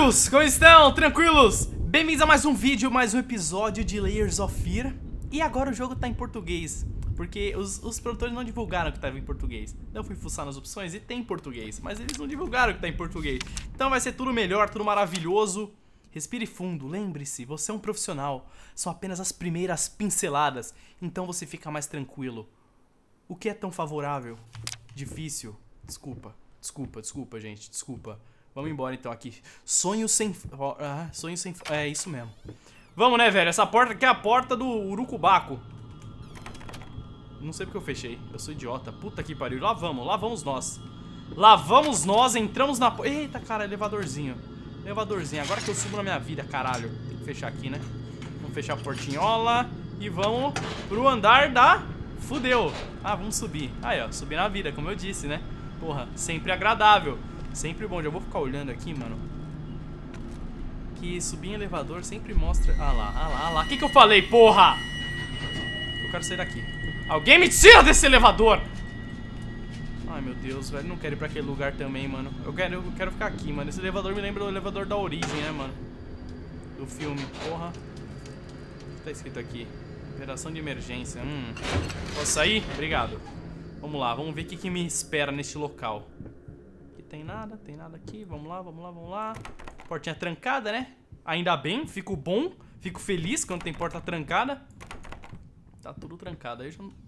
amigos, como estão? Tranquilos? Bem-vindos a mais um vídeo, mais um episódio de Layers of Fear. E agora o jogo tá em português, porque os produtores não divulgaram que tava em português. Eu fui fuçar nas opções e tem em português, mas eles não divulgaram que tá em português. Então vai ser tudo melhor, tudo maravilhoso. Respire fundo, lembre-se, você é um profissional. São apenas as primeiras pinceladas, então você fica mais tranquilo. O que é tão favorável? Difícil? Desculpa, gente, desculpa. Vamos embora então aqui. Sonho sem... sonho sem... É isso mesmo. Vamos, né, velho? Essa porta aqui é a porta do Urucubaco. Não sei porque eu fechei. Eu sou idiota. Puta que pariu. Lá vamos nós. Lá vamos nós, entramos na... Eita, cara, elevadorzinho. Elevadorzinho. Agora que eu subo na minha vida, caralho. Tem que fechar aqui, né? Vamos fechar a portinhola. E vamos pro andar da... Fudeu. Ah, vamos subir. Aí, ó. Subir na vida, como eu disse, né? Porra, sempre agradável. Sempre bom. Já vou ficar olhando aqui, mano. Que subir em elevador sempre mostra... Ah lá. O que eu falei, porra? Eu quero sair daqui. Alguém me tira desse elevador! Ai, meu Deus, velho. Não quero ir pra aquele lugar também, mano. Eu quero ficar aqui, mano. Esse elevador me lembra do elevador da Origem, né, mano? Do filme. Porra. O que tá escrito aqui? Operação de emergência. Posso sair? Obrigado. Vamos lá, vamos ver o que me espera neste local. Aqui tem nada aqui. Vamos lá. Portinha trancada, né? Ainda bem, fico bom. Fico feliz quando tem porta trancada. Tá tudo trancado. Aí já não...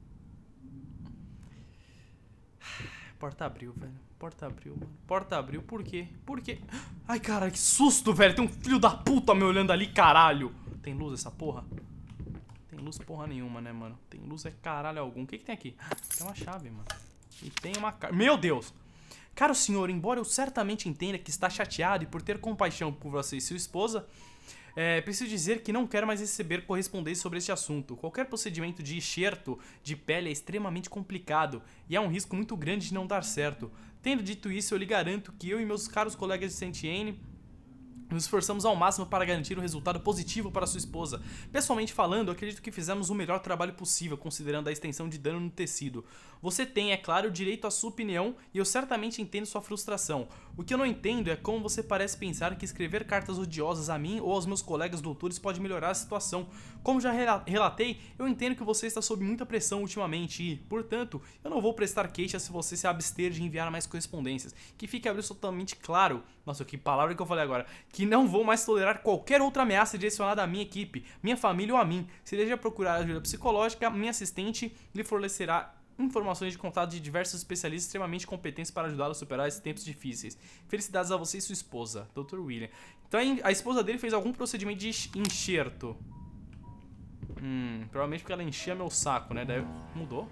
Porta abriu, velho. Porta abriu, mano. Porta abriu, por quê? Por quê? Ai, cara, que susto, velho. Tem um filho da puta me olhando ali, caralho. Tem luz essa porra? Tem luz porra nenhuma, né, mano? Tem luz é caralho algum. O que tem aqui? Tem uma chave, mano. E tem uma carta. Meu Deus! Caro senhor, embora eu certamente entenda que está chateado e por ter compaixão por você e sua esposa, preciso dizer que não quero mais receber correspondência sobre este assunto. Qualquer procedimento de enxerto de pele é extremamente complicado e há um risco muito grande de não dar certo. Tendo dito isso, eu lhe garanto que eu e meus caros colegas de Saint-Anne nos esforçamos ao máximo para garantir um resultado positivo para sua esposa. Pessoalmente falando, eu acredito que fizemos o melhor trabalho possível, considerando a extensão de dano no tecido. Você tem, é claro, o direito à sua opinião e eu certamente entendo sua frustração. O que eu não entendo é como você parece pensar que escrever cartas odiosas a mim ou aos meus colegas doutores pode melhorar a situação. Como já relatei, eu entendo que você está sob muita pressão ultimamente e, portanto, eu não vou prestar queixa se você se abster de enviar mais correspondências. Que fique absolutamente claro, nossa, que palavra que eu falei agora, que não vou mais tolerar qualquer outra ameaça direcionada à minha equipe, minha família ou a mim. Se deseja procurar ajuda psicológica, minha assistente lhe fornecerá informações de contato de diversos especialistas extremamente competentes para ajudá-lo a superar esses tempos difíceis. Felicidades a você e sua esposa, Dr. William. Então a esposa dele fez algum procedimento de enxerto. Provavelmente porque ela enchia meu saco, né? Daí mudou.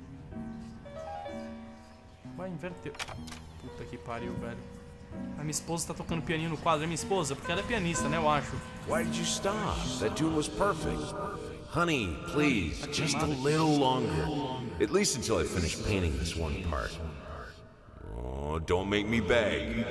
Vai, inverteu. Puta que pariu, velho. A minha esposa tá tocando pianinho no quadro. É minha esposa? Porque ela é pianista, né? Eu acho. Why did you stop? That tune was perfect. Honey, please, just a little longer. At least until I finish painting this one part. Oh, don't make me beg.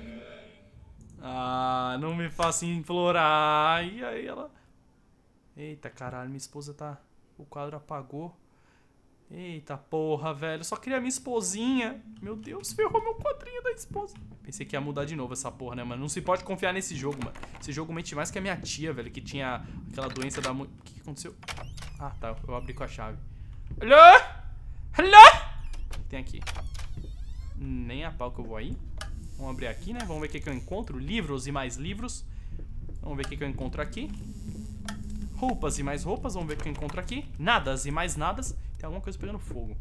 Ah, não me faça implorar. E aí ela... Eita, caralho, minha esposa tá... O quadro apagou. Eita porra, velho. Eu só queria minha esposinha. Meu Deus, ferrou meu quadrinho da esposa. Pensei que ia mudar de novo essa porra, né, mano? Não se pode confiar nesse jogo, mano. Esse jogo mente mais que a minha tia, velho, que tinha aquela doença da... O que aconteceu? Ah, tá. Eu abri com a chave. Alô? Alô? O que tem aqui? Nem a pau que eu vou aí. Vamos abrir aqui, né? Vamos ver o que eu encontro. Livros e mais livros. Vamos ver o que eu encontro aqui. Roupas e mais roupas. Vamos ver o que eu encontro aqui. Nadas e mais nadas. Tem alguma coisa pegando fogo.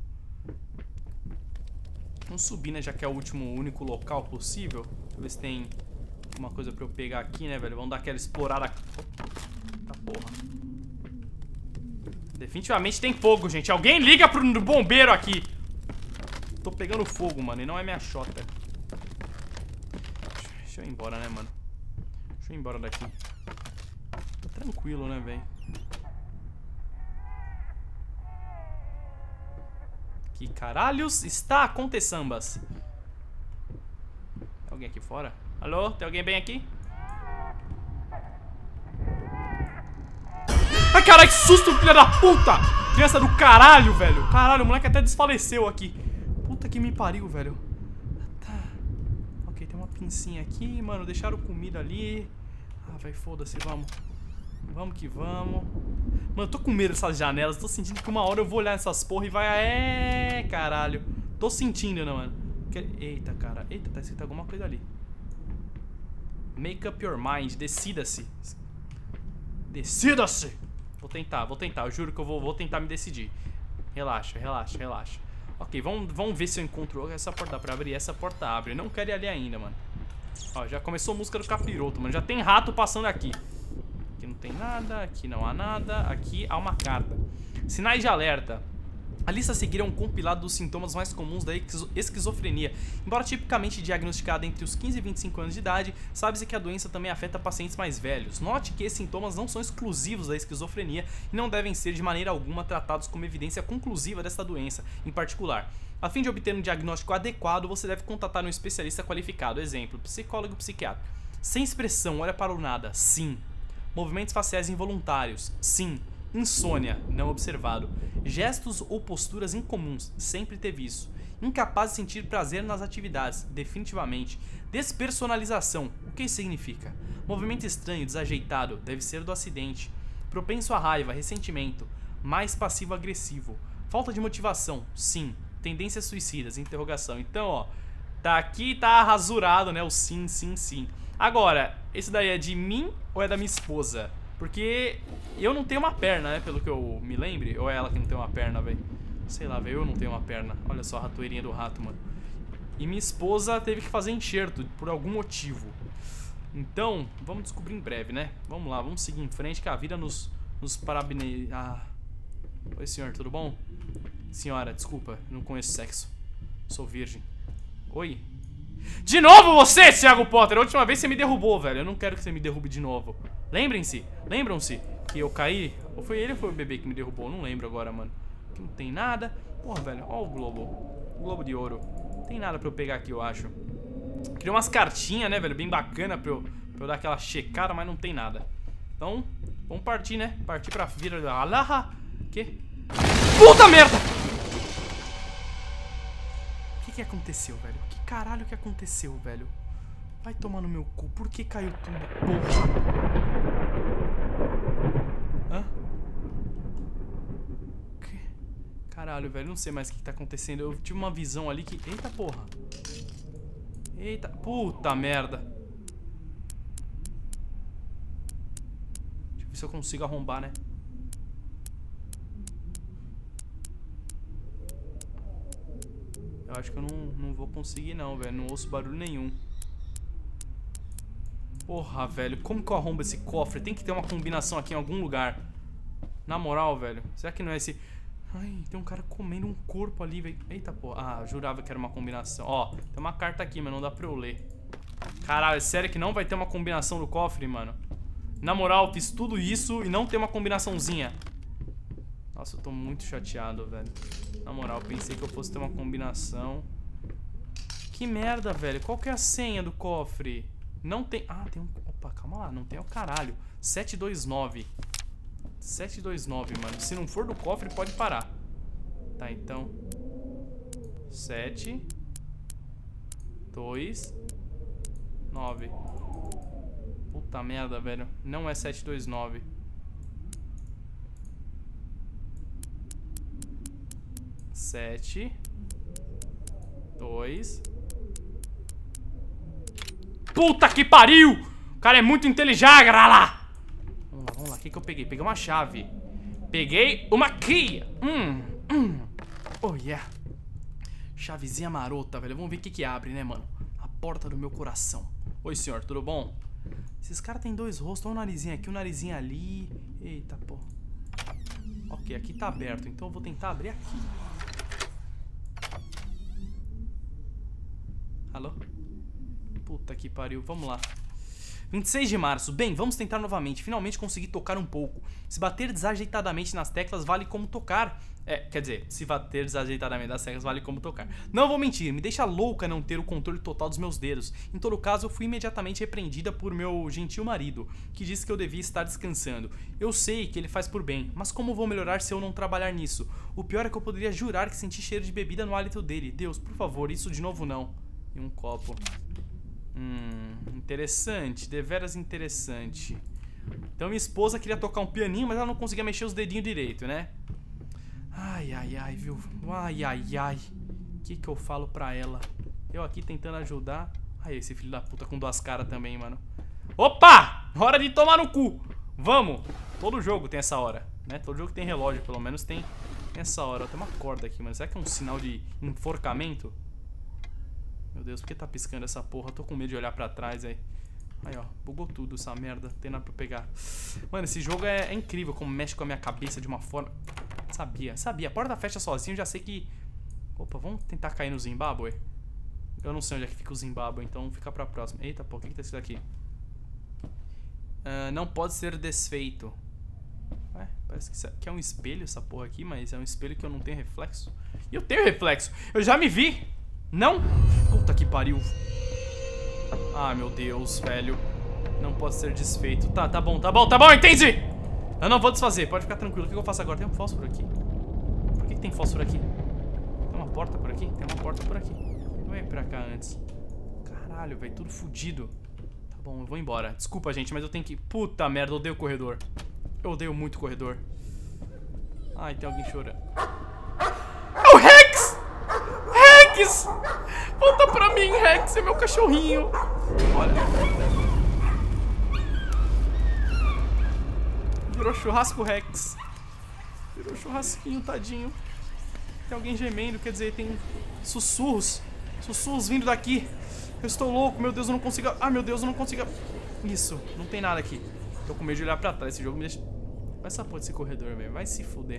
Vamos subir, né? Já que é o único local possível. Deixa eu ver se tem alguma coisa pra eu pegar aqui, né, velho? Vamos dar aquela explorada. Tá porra. Definitivamente tem fogo, gente. Alguém liga pro bombeiro aqui. Tô pegando fogo, mano. E não é minha xota. Deixa eu ir embora, né, mano? Deixa eu ir embora daqui. Tá tranquilo, né, velho? Que caralhos está acontecendo? Tem alguém aqui fora? Alô? Tem alguém bem aqui? Ai, caralho, que susto, filha da puta! Criança do caralho, velho. Caralho, o moleque até desfaleceu aqui. Puta que me pariu, velho. Tá. Ok, tem uma pincinha aqui, mano. Deixaram comida ali. Ah, vai, foda-se, vamos. Vamos que vamos. Mano, eu tô com medo dessas janelas. Tô sentindo que uma hora eu vou olhar nessas porra e vai... caralho. Tô sentindo, né, mano? Eita, cara. Eita, tá escrito alguma coisa ali. Make up your mind. Decida-se. Decida-se. Vou tentar. Eu juro que eu vou tentar me decidir. Relaxa. Ok, vamos ver se eu encontro... Essa porta dá pra abrir, essa porta abre. Eu não quero ir ali ainda, mano. Ó, já começou a música do capiroto, mano. Já tem rato passando aqui. Aqui não tem nada, aqui não há nada. Aqui há uma carta. Sinais de alerta. A lista a seguir é um compilado dos sintomas mais comuns da esquizofrenia. Embora tipicamente diagnosticada entre os 15 e 25 anos de idade, sabe-se que a doença também afeta pacientes mais velhos. Note que esses sintomas não são exclusivos da esquizofrenia e não devem ser de maneira alguma tratados como evidência conclusiva desta doença em particular. A fim de obter um diagnóstico adequado, você deve contatar um especialista qualificado. Exemplo, psicólogo, psiquiatra. Sem expressão, olha para o nada. Sim. Movimentos faciais involuntários. Sim. Insônia, não observado. Gestos ou posturas incomuns, sempre teve isso. Incapaz de sentir prazer nas atividades, definitivamente. Despersonalização, o que isso significa? Movimento estranho, desajeitado, deve ser do acidente. Propenso à raiva, ressentimento. Mais passivo-agressivo. Falta de motivação, sim. Tendências suicidas, interrogação. Então, ó, tá aqui, tá rasurado, né, o sim, sim, sim. Agora, esse daí é de mim ou é da minha esposa? Porque eu não tenho uma perna, né? Pelo que eu me lembre. Ou é ela que não tem uma perna, velho? Sei lá, velho. Eu não tenho uma perna. Olha só a ratoeirinha do rato, mano. E minha esposa teve que fazer enxerto por algum motivo. Então, vamos descobrir em breve, né? Vamos lá, vamos seguir em frente que a vida nos parabéns. Ah. Oi, senhor, tudo bom? Senhora, desculpa, não conheço sexo. Sou virgem. Oi? De novo você, Thiago Potter! A última vez você me derrubou, velho. Eu não quero que você me derrube de novo. Lembram-se que eu caí? Ou foi ele ou foi o bebê que me derrubou? Não lembro agora, mano. Aqui não tem nada. Porra, velho, ó o globo. O globo de ouro. Não tem nada pra eu pegar aqui, eu acho. Queria umas cartinhas, né, velho? Bem bacana pra eu dar aquela checada, mas não tem nada. Então, vamos partir, né? Partir pra vira da Alaha. Que? Puta merda! O que aconteceu, velho? Que caralho que aconteceu, velho? Vai tomar no meu cu. Por que caiu tudo? Porra. Hã? Que? Caralho, velho. Não sei mais o que tá acontecendo. Eu tive uma visão ali que... Eita, porra. Eita. Puta merda. Deixa eu ver se eu consigo arrombar, né? Eu acho que eu não vou conseguir não, velho. Não ouço barulho nenhum. Porra, velho. Como que eu arrombo esse cofre? Tem que ter uma combinação aqui em algum lugar. Na moral, velho. Será que não é esse... Ai, tem um cara comendo um corpo ali, velho. Eita, porra. Ah, eu jurava que era uma combinação. Ó, tem uma carta aqui, mas não dá pra eu ler. Caralho, é sério que não vai ter uma combinação do cofre, mano? Na moral, fiz tudo isso e não tem uma combinaçãozinha. Nossa, eu tô muito chateado, velho. Na moral, pensei que eu fosse ter uma combinação. Que merda, velho. Qual que é a senha do cofre? Não tem... Ah, tem um... Opa, calma lá. Não tem o caralho. 729. 729, mano. Se não for do cofre, pode parar. Tá, então... 7 2 9. Puta merda, velho. Não é 729. Sete 2. Puta que pariu! O cara é muito inteligente, lá. Vamos lá. O que eu peguei? Peguei uma chave. Peguei uma key. Oh, yeah. Chavezinha marota, velho. Vamos ver o que abre, né, mano? A porta do meu coração. Oi, senhor, tudo bom? Esses caras têm dois rostos. Olha o narizinho aqui, o narizinho ali. Eita, pô. Ok, aqui tá aberto. Então eu vou tentar abrir aqui. Alô? Puta que pariu, vamos lá. 26 de março, bem, vamos tentar novamente. Finalmente consegui tocar um pouco. Se bater desajeitadamente nas teclas vale como tocar. Quer dizer, se bater desajeitadamente nas teclas vale como tocar. Não vou mentir, me deixa louca não ter o controle total dos meus dedos. Em todo caso, eu fui imediatamente repreendida por meu gentil marido, que disse que eu devia estar descansando. Eu sei que ele faz por bem, mas como vou melhorar se eu não trabalhar nisso? O pior é que eu poderia jurar que senti cheiro de bebida no hálito dele. Deus, por favor, isso de novo não. E um copo. Interessante, deveras interessante. Então minha esposa queria tocar um pianinho, mas ela não conseguia mexer os dedinhos direito, né? Ai, ai, ai, viu? Ai, ai, ai. O que eu falo pra ela? Eu aqui tentando ajudar. Ai, esse filho da puta com duas caras também, mano. Opa! Hora de tomar no cu. Vamos. Todo jogo tem essa hora, né? Todo jogo tem relógio, pelo menos tem essa hora. Tem uma corda aqui, mano. Será que é um sinal de enforcamento? Meu Deus, por que tá piscando essa porra? Eu tô com medo de olhar pra trás aí. Aí, ó. Bugou tudo essa merda. Não tem nada pra pegar. Mano, esse jogo é incrível como mexe com a minha cabeça de uma forma... Sabia. A porta fecha sozinho, já sei que... Opa, vamos tentar cair no Zimbábue? Eu não sei onde é que fica o Zimbábue, então fica pra próxima. Eita, pô, o que tá escrito aqui? Não pode ser desfeito. Ué, parece que isso aqui é um espelho, essa porra aqui, mas é um espelho que eu não tenho reflexo. E eu tenho reflexo! Eu já me vi! Não? Puta que pariu. Ah, meu Deus, velho. Não pode ser desfeito. Tá bom, entendi! Eu não vou desfazer, pode ficar tranquilo. O que eu faço agora? Tem um fósforo aqui. Por que tem fósforo aqui? Tem uma porta por aqui? Tem uma porta por aqui. Eu ia pra cá antes. Caralho, velho, tudo fudido. Tá bom, eu vou embora. Desculpa, gente, mas eu tenho que... Puta merda, eu odeio corredor. Eu odeio muito corredor. Ai, tem alguém chorando. É o Rex! Rex! Volta pra mim, Rex, é meu cachorrinho. Olha. Virou churrasco, Rex. Virou churrasquinho, tadinho. Tem alguém gemendo, quer dizer, tem sussurros. Sussurros vindo daqui. Eu estou louco, meu Deus, eu não consigo... Ah, meu Deus, eu não consigo... Isso, não tem nada aqui. Tô com medo de olhar pra trás, esse jogo me deixa... Vai essa porra desse corredor, velho, vai se fuder.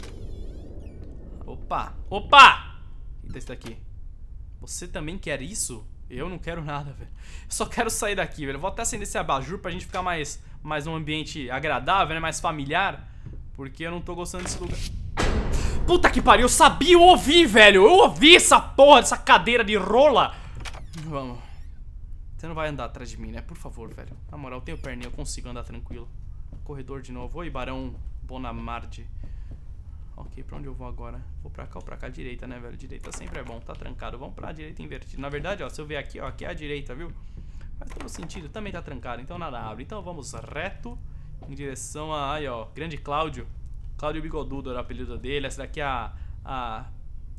Opa! Opa! O que tá isso daqui? Você também quer isso? Eu não quero nada, velho. Eu só quero sair daqui, velho. Eu vou até acender esse abajur pra gente ficar mais num ambiente agradável, né? Mais familiar. Porque eu não tô gostando desse lugar. Puta que pariu, eu sabia, eu ouvi, velho. Eu ouvi essa porra dessa cadeira de rola. Vamos. Você não vai andar atrás de mim, né? Por favor, velho. Na moral, eu tenho perninha, eu consigo andar tranquilo. Corredor de novo. Oi, Barão Bonamarde. Ok, pra onde eu vou agora? Vou pra cá ou pra cá? Direita, né, velho? Direita sempre é bom, tá trancado. Vamos pra direita invertida. Na verdade, ó, se eu ver aqui, ó, aqui é a direita, viu? Faz todo sentido, também tá trancado, então nada abre. Então vamos reto em direção a... Aí, ó, grande Cláudio. Cláudio Bigodudo era o apelido dele. Essa daqui é a...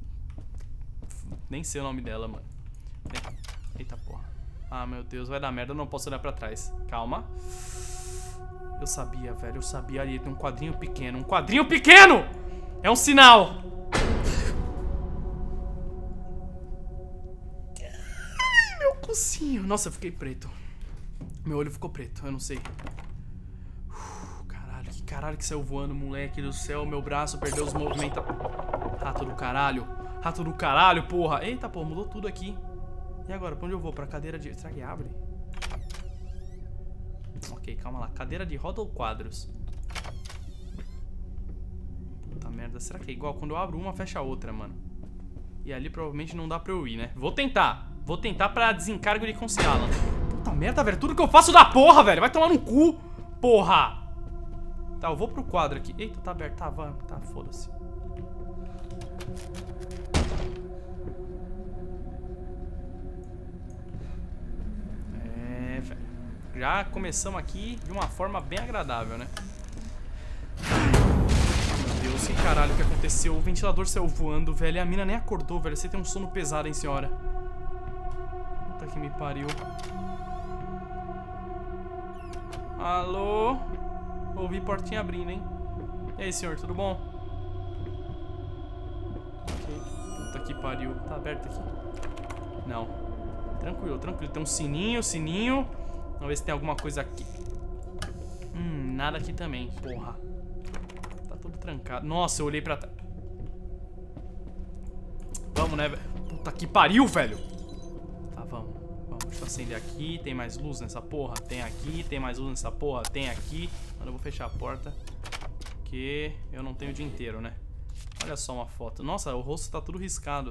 Nem sei o nome dela, mano. Eita porra. Ah, meu Deus, vai dar merda, eu não posso olhar pra trás. Calma. Eu sabia, velho, eu sabia. Ali tem um quadrinho pequeno. Um quadrinho pequeno! É um sinal. Ai, meu cocinho. Nossa, eu fiquei preto. Meu olho ficou preto, eu não sei. Caralho, que caralho que saiu voando, moleque do céu. Meu braço perdeu os movimentos. Rato do caralho. Rato do caralho, porra. Eita, porra, mudou tudo aqui. E agora, pra onde eu vou? Pra cadeira de... Será que abre? Ok, calma lá. Cadeira de roda ou quadros? Puta merda. Será que é igual? Quando eu abro uma, fecha a outra, mano. E ali provavelmente não dá pra eu ir, né? Vou tentar. Vou tentar pra desencargo de consciência. Puta merda, velho. Tudo que eu faço dá porra, velho. Vai tomar no cu. Porra. Tá, eu vou pro quadro aqui. Eita, tá aberto. Tá, foda-se. É, velho. Já começamos aqui de uma forma bem agradável, né? Meu Deus, que caralho que aconteceu? O ventilador saiu voando, velho. E a mina nem acordou, velho. Você tem um sono pesado, hein, senhora? Puta que me pariu. Alô? Ouvi portinha abrindo, hein? E aí, senhor, tudo bom? Ok. Puta que pariu. Tá aberto aqui? Não. Tranquilo, tranquilo. Tem um sininho. Vamos ver se tem alguma coisa aqui. Nada aqui também, porra. Tá tudo trancado. Nossa, eu olhei pra trás. Vamos, né, velho? Puta que pariu, velho. Tá, vamos. Deixa eu acender aqui. Tem mais luz nessa porra? Tem aqui. Tem mais luz nessa porra? Tem aqui. Mano, eu vou fechar a porta. Porque eu não tenho o dia inteiro, né? Olha só uma foto. Nossa, o rosto tá tudo riscado.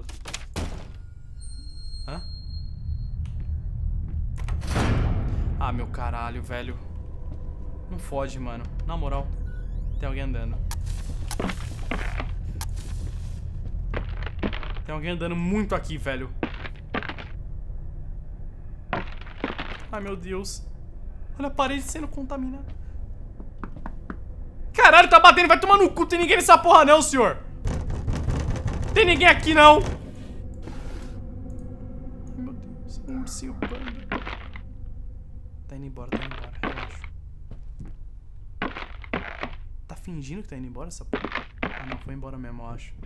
Hã? Ah, meu caralho, velho. Não foge, mano. Na moral. Tem alguém andando. Tem alguém andando muito aqui, velho. Ai, meu Deus. Olha a parede sendo contaminada. Caralho, tá batendo. Vai tomar no cu. Tem ninguém nessa porra não, senhor. Tem ninguém aqui, não. Ai, meu Deus. Um ursinho panda. Tá indo embora, relaxa. Tá fingindo que tá indo embora essa porra? Ah, não. Foi embora mesmo, eu acho.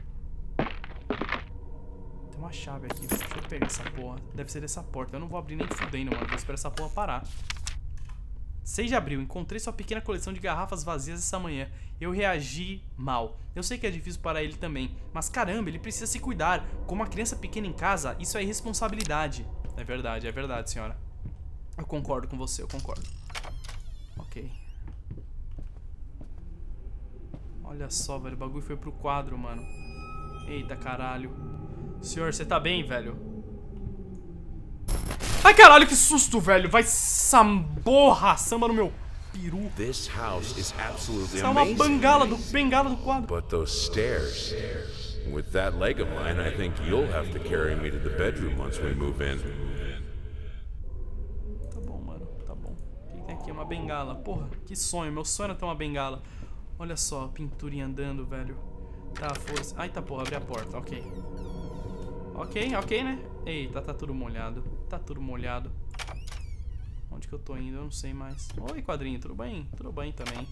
Tem uma chave aqui. Deixa eu pegar essa porra. Deve ser dessa porta. Eu não vou abrir nem fudendo, mano. Vou esperar essa porra parar. 6 de abril, encontrei sua pequena coleção de garrafas vazias essa manhã. Eu reagi mal. Eu sei que é difícil para ele também, mas caramba, ele precisa se cuidar. Com uma criança pequena em casa, isso é irresponsabilidade. É verdade, senhora. Eu concordo com você, eu concordo. Ok. Olha só, velho, o bagulho foi pro quadro, mano. Eita, caralho. Senhor, você tá bem, velho? Ai, caralho, que susto, velho. Vai samborra, samba no meu peru. This house is absolutely Isso é uma amazing. bengala do quadro. But those stairs. With that leg of mine, I think you'll have to carry me to the bedroom once we move in. Tá bom, mano, tá bom. O que tem aqui? Uma bengala. Porra, que sonho. Meu sonho era ter uma bengala. Olha só, pinturinha andando, velho. Tá, força. Ai, tá, porra, abri a porta. Ok. Ok, né? Eita, tá tudo molhado. Tá tudo molhado. Onde que eu tô indo? Eu não sei mais. Oi, quadrinho, tudo bem? Tudo bem também.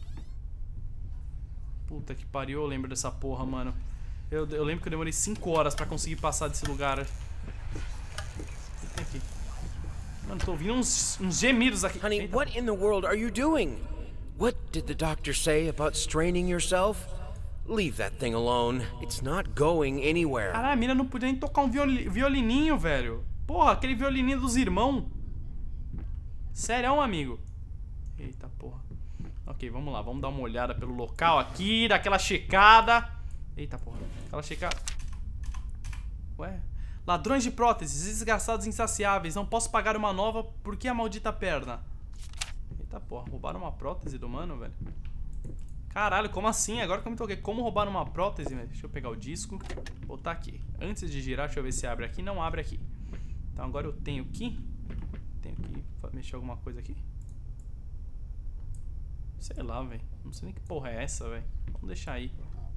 Puta que pariu, eu lembro dessa porra, mano. Eu lembro que eu demorei 5 horas pra conseguir passar desse lugar. O que tem aqui? Mano, tô ouvindo uns gemidos aqui. Honey, Eita. what in the world are you doing? What did the doctor say about straining yourself? Leave that thing alone. It's not going anywhere. Caralho, a mina não podia nem tocar um violininho, velho. Porra, aquele violininho dos irmãos. Sério, amigo? Eita, porra. Ok, vamos lá. Vamos dar uma olhada pelo local aqui. Daquela checada. Eita, porra. Aquela checada. Ué? Ladrões de próteses. Desgraçados insaciáveis. Não posso pagar uma nova. Por que a maldita perna? Eita, porra. Roubaram uma prótese do mano, velho. Caralho, como assim? Agora que eu me toquei. Como roubar uma prótese, velho? Deixa eu pegar o disco. Botar aqui. Antes de girar, deixa eu ver se abre aqui. Não abre aqui. Então agora eu tenho que mexer alguma coisa aqui. Sei lá, velho. Não sei nem que porra é essa, velho. Vamos deixar aí.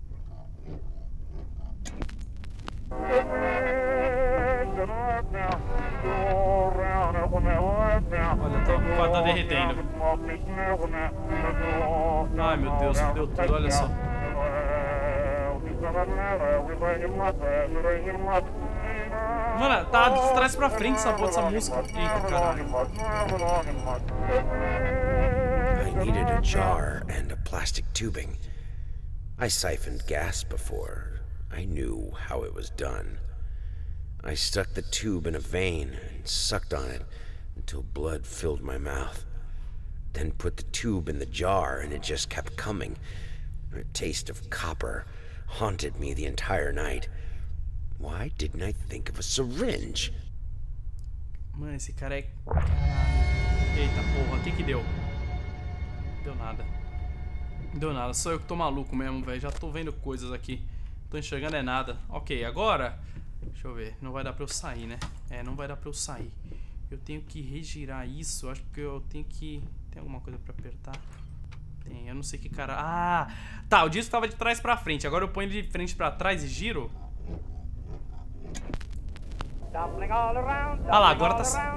Olha, o quadro tá derretendo. Ai, meu Deus, fudeu tudo, olha só. Mano, tá de trás pra frente essa porra dessa música. Eita, caralho. I needed a jar and a plastic tubing. I siphoned gas before. I knew how it was done. I stuck the tube in a vein and sucked on it until blood filled my mouth. Then put the tube in the jar and it just kept coming. A taste of copper haunted me the entire night. Why didn't I think of a syringe? Mano, esse cara é... Caralho. Eita porra, o que que deu? Deu nada. Deu nada, só eu que tô maluco mesmo, velho. Já tô vendo coisas aqui. Tô enxergando é nada. Ok, agora... Deixa eu ver, não vai dar pra eu sair, né? É, não vai dar pra eu sair. Eu tenho que regirar isso. Acho que eu tenho que... Tem alguma coisa pra apertar? Tem, eu não sei que cara... Ah! Tá, o disco tava de trás pra frente. Agora eu ponho ele de frente pra trás e giro. Ah lá, agora tá...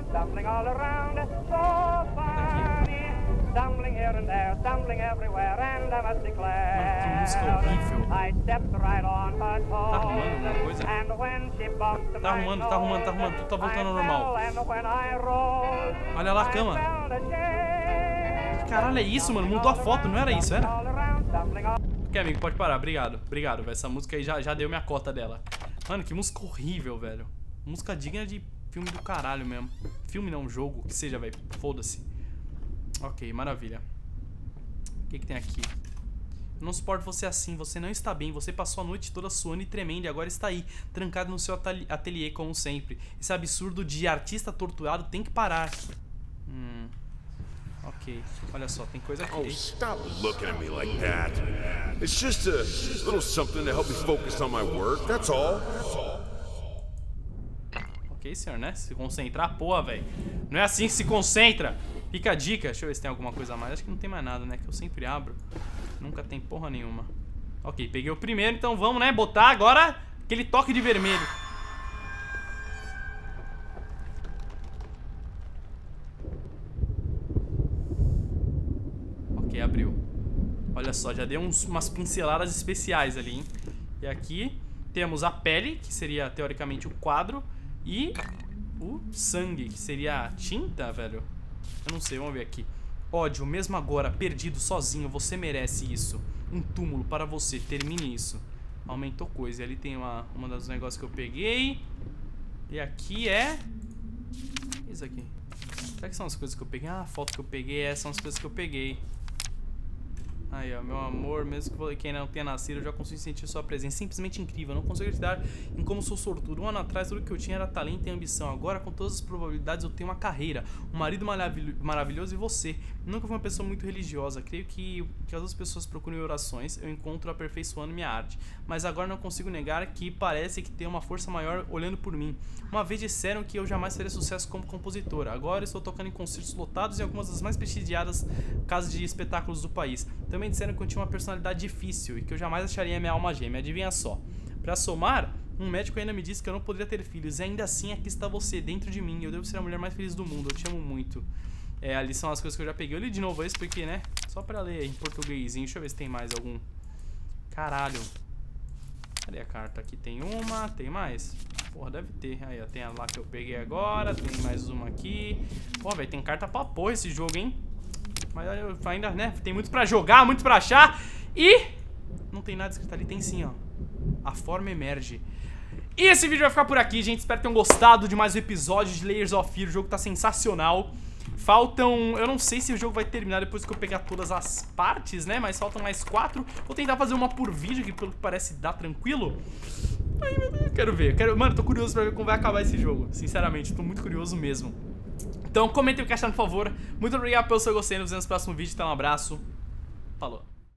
Mano, que música horrível. Tá arrumando alguma coisa? Tá arrumando. Tudo tá voltando ao normal. Olha lá a cama. Que caralho é isso, mano? Mudou a foto, não era isso, era? Ok, amigo, pode parar. Obrigado, velho. Essa música aí já deu minha cota dela. Mano, que música horrível, velho. Música digna de filme do caralho mesmo. Filme não, jogo, que seja, velho. Foda-se. Ok, maravilha. O que tem aqui? Eu não suporto você assim, você não está bem. Você passou a noite toda suando e tremendo e agora está aí, trancado no seu ateliê como sempre. Esse absurdo de artista torturado tem que parar. Ok, olha só, tem coisa aqui. Oh, stop looking at me like that. It's just a little something to help me focus on my work, that's all. Ok, Ok, senhor, né? Se concentrar, porra, velho. Não é assim que se concentra. Fica a dica. Deixa eu ver se tem alguma coisa a mais. Acho que não tem mais nada, né? Que eu sempre abro. Nunca tem porra nenhuma. Ok, peguei o primeiro, então vamos, né? Botar agora aquele toque de vermelho. Ok, abriu. Olha só, já deu umas pinceladas especiais ali, hein? E aqui temos a pele, que seria teoricamente o quadro. E o sangue, que seria a tinta, velho. Eu não sei, vamos ver aqui. Ódio, mesmo agora, perdido, sozinho, você merece isso. Um túmulo para você, termine isso. Aumentou coisa. E ali tem uma dos negócios que eu peguei. E aqui é... isso aqui. Será que são as coisas que eu peguei? Ah, a foto que eu peguei, essas são as coisas que eu peguei. Aí, ó, meu amor, mesmo que ainda não tenha nascido, eu já consigo sentir sua presença. Simplesmente incrível, eu não consigo acreditar em como sou sortudo. Um ano atrás, tudo que eu tinha era talento e ambição. Agora, com todas as probabilidades, eu tenho uma carreira, um marido maravilhoso e você. Nunca fui uma pessoa muito religiosa. Creio que as outras pessoas procuram orações, eu encontro aperfeiçoando minha arte. Mas agora não consigo negar que parece que tem uma força maior olhando por mim. Uma vez disseram que eu jamais teria sucesso como compositora. Agora estou tocando em concertos lotados em algumas das mais prestigiadas casas de espetáculos do país. Também disseram que eu tinha uma personalidade difícil e que eu jamais acharia minha alma gêmea. Adivinha só. Pra somar, um médico ainda me disse que eu não poderia ter filhos. E ainda assim, aqui está você, dentro de mim. Eu devo ser a mulher mais feliz do mundo. Eu te amo muito. É, ali são as coisas que eu já peguei. Eu li de novo esse porque, né? Só pra ler em portuguesinho. Deixa eu ver se tem mais algum. Caralho. Cadê a carta? Aqui tem uma. Tem mais? Porra, deve ter. Aí, ó. Tem a lá que eu peguei agora. Tem mais uma aqui. Pô, velho, tem carta pra porra esse jogo, hein? Mas ainda, né? Tem muito pra jogar, muito pra achar. E não tem nada escrito ali. Tem sim, ó. A forma emerge. E esse vídeo vai ficar por aqui, gente. Espero que tenham gostado de mais um episódio de Layers of Fear. O jogo tá sensacional. Faltam... eu não sei se o jogo vai terminar depois que eu pegar todas as partes, né? Mas faltam mais 4. Vou tentar fazer uma por vídeo, que pelo que parece dá tranquilo. Ai, meu Deus, quero ver. Mano, tô curioso pra ver como vai acabar esse jogo. Sinceramente, tô muito curioso mesmo. Então comentem o que acharam, por favor. Muito obrigado pelo seu gostei. Nos vemos no próximo vídeo. Então um abraço. Falou.